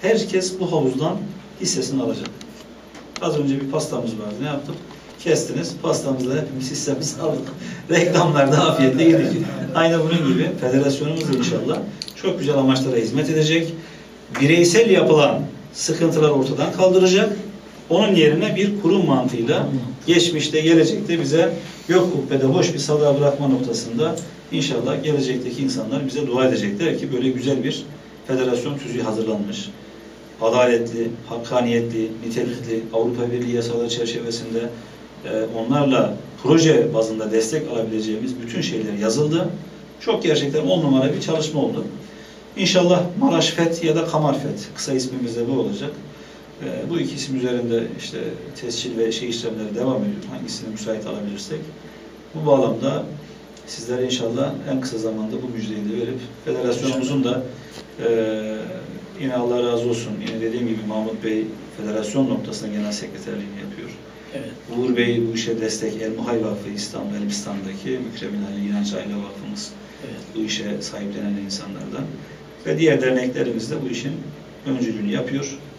herkes bu havuzdan hissesini alacak. Az önce bir pastamız vardı. Ne yaptık? Kestiniz. Pastamızda hepimiz hissemizi aldık. Reklamlarda afiyetle yedik. Aynı bunun gibi federasyonumuz da inşallah çok güzel amaçlara hizmet edecek. Bireysel yapılan sıkıntılar ortadan kaldıracak. Onun yerine bir kurum mantığıyla geçmişte, gelecekte bize gök kubbede boş bir sada bırakma noktasında inşallah gelecekteki insanlar bize dua edecekler ki böyle güzel bir federasyon tüzüğü hazırlanmış. Adaletli, hakkaniyetli, nitelikli, Avrupa Birliği yasaları çerçevesinde onlarla proje bazında destek alabileceğimiz bütün şeyler yazıldı. Çok gerçekten 10 numara bir çalışma oldu. İnşallah Maraş FET ya da Kamar FET, kısa ismimiz de bu olacak. Bu iki isim üzerinde işte tescil ve işlemleri devam ediyor. Hangisini müsait alabilirsek. Bu bağlamda sizlere inşallah en kısa zamanda bu müjdeyi de verip federasyonumuzun da yine Allah razı olsun. Yine dediğim gibi Mahmut Bey federasyon noktasında genel sekreterliğini yapıyor. Evet. Uğur Bey bu işe destek, El Muhay Vakfı İstanbul, Elbistan'daki Mükremin Ali İnanç Aile Vakfımız. Evet. Bu işe sahiplenen insanlardan. Ve diğer derneklerimiz de bu işin öncülüğünü yapıyor.